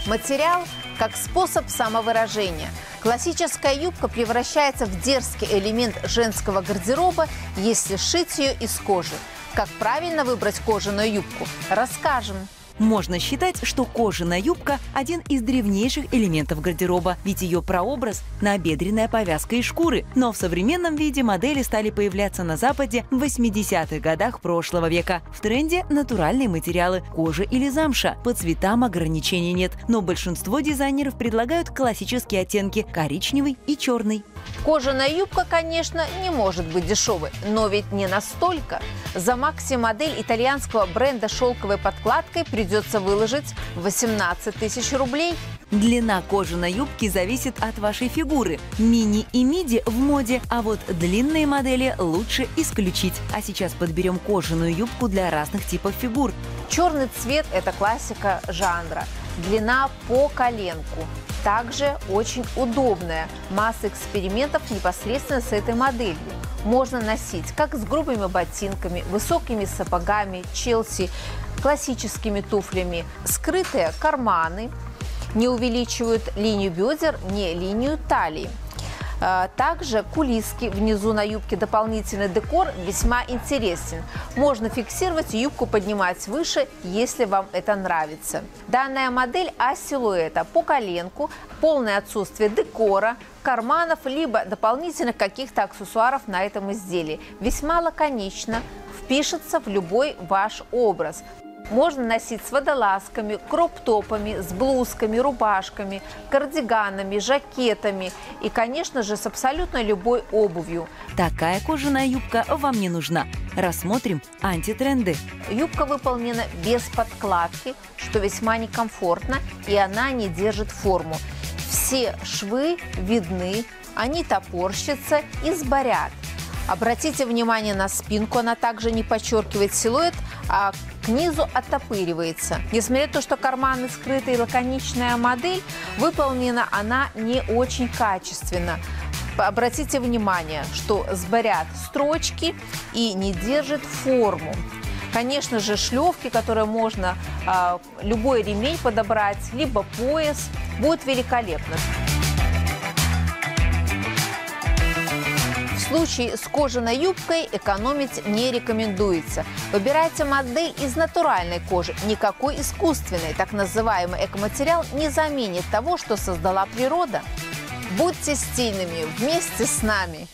Материал как способ самовыражения. Классическая юбка превращается в дерзкий элемент женского гардероба, если сшить ее из кожи. Как правильно выбрать кожаную юбку, расскажем. Можно считать, что кожаная юбка – один из древнейших элементов гардероба, ведь ее прообраз – набедренная повязка из шкуры. Но в современном виде модели стали появляться на Западе в 80-х годах прошлого века. В тренде натуральные материалы – кожа или замша. По цветам ограничений нет, но большинство дизайнеров предлагают классические оттенки – коричневый и черный. Кожаная юбка, конечно, не может быть дешевой, но ведь не настолько. За макси-модель итальянского бренда шелковой подкладкой придется выложить 18 тысяч рублей. Длина кожаной юбки зависит от вашей фигуры. Мини и миди в моде, а вот длинные модели лучше исключить. А сейчас подберем кожаную юбку для разных типов фигур. Черный цвет – это классика жанра. Длина по коленку. Также очень удобная. Масса экспериментов непосредственно с этой моделью. Можно носить как с грубыми ботинками, высокими сапогами, челси, классическими туфлями. Скрытые карманы не увеличивают линию бедер, не линию талии. Также кулиски внизу на юбке, дополнительный декор весьма интересен. Можно фиксировать и юбку поднимать выше, если вам это нравится. Данная модель А-силуэта по коленку, полное отсутствие декора, карманов, либо дополнительных каких-то аксессуаров на этом изделии. Весьма лаконично, впишется в любой ваш образ. Можно носить с водолазками, кроп-топами, с блузками, рубашками, кардиганами, жакетами и, конечно же, с абсолютно любой обувью. Такая кожаная юбка вам не нужна. Рассмотрим антитренды. Юбка выполнена без подкладки, что весьма некомфортно, и она не держит форму. Все швы видны, они топорщатся и сборят. Обратите внимание на спинку, она также не подчеркивает силуэт, а к низу оттопыривается. Несмотря на то, что карманы скрыты и лаконичная модель, выполнена она не очень качественно. Обратите внимание, что сборят строчки и не держит форму. Конечно же, шлевки, которые можно любой ремень подобрать, либо пояс, будет великолепно. В случае с кожаной юбкой экономить не рекомендуется. Выбирайте модель из натуральной кожи. Никакой искусственный, так называемый экоматериал, не заменит того, что создала природа. Будьте стильными вместе с нами!